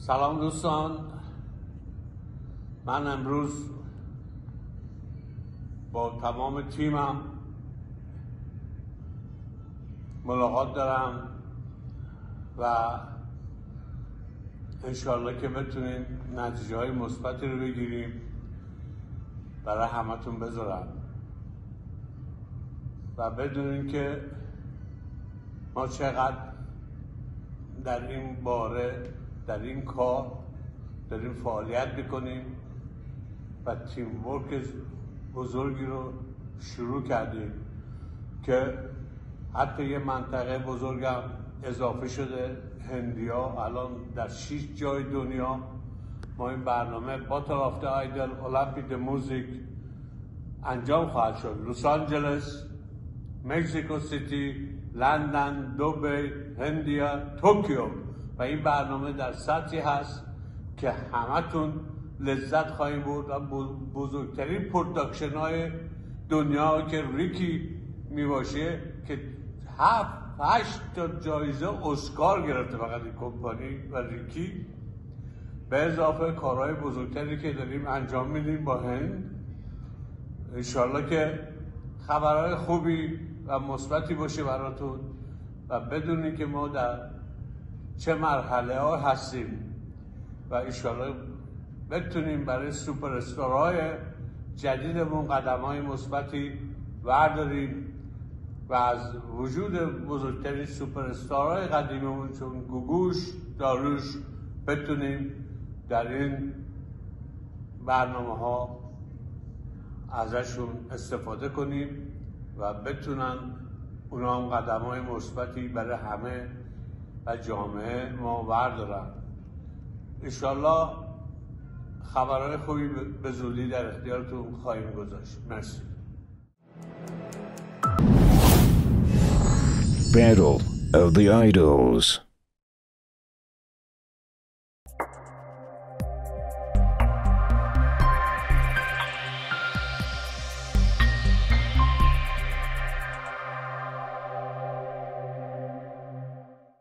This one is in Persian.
سلام دوستان، من امروز با تمام تیمم ملاقات دارم و انشالله که بتونیم نتیجه های مثبتی رو بگیریم برای همتون بذارم و بدونین که ما چقدر در این باره، در این کار داریم فعالیت میکنیم و تیم ورک بزرگی رو شروع کردیم که حتی یه منطقه بزرگم اضافه شده. هندیا الان در 6 جای دنیا ما این برنامه باتل آف دی آیدل المپیک موزیک انجام خواهد شد. لس آنجلس، مکزیکو سیتی، لندن، دبی، هندیا، توکیو و این برنامه در سطحی هست که همتون لذت خواهیم برد و بزرگترین پروداکشن های دنیا که ریکی میباشه که 7-8 تا جایزه اسکار گرفته فقط این کمپانی و ریکی، به اضافه کارهای بزرگتری که داریم انجام میدیم با هند. انشالله که خبرهای خوبی و مثبتی باشه براتون و بدونید که ما در چه مرحله ها هستیم و انشالله بتونیم برای سوپر استارهای جدیدمون قدم های مثبتی برداریم و از وجود بزرگترین سوپر استارهای قدیممون چون گوگوش، داروش بتونیم در این برنامه ها ازشون استفاده کنیم و بتونن اونا هم قدم های مثبتی برای همه و جامعه ما بردارن. انشالله خبرهای خوبی به زودی در اختیارتون خواهیم گذاشت. مرسی. Battle of the Idols.